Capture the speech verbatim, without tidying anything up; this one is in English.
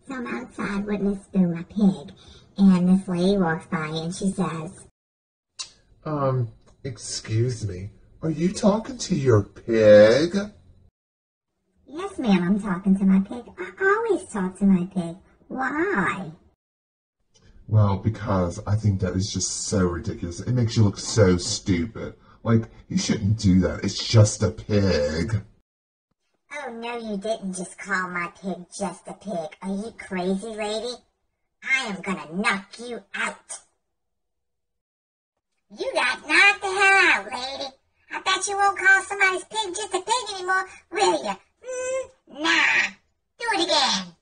So I'm outside with Miss Boo, my pig, and this lady walks by and she says, Um, excuse me, are you talking to your pig? Yes, ma'am, I'm talking to my pig. I always talk to my pig. Why? Well, because I think that is just so ridiculous. It makes you look so stupid. Like, you shouldn't do that. It's just a pig. Oh, no, you didn't just call my pig just a pig. Are you crazy, lady? I am gonna knock you out. You got knocked the hell out, lady. I bet you won't call somebody's pig just a pig anymore, will you? Mm, nah. Do it again.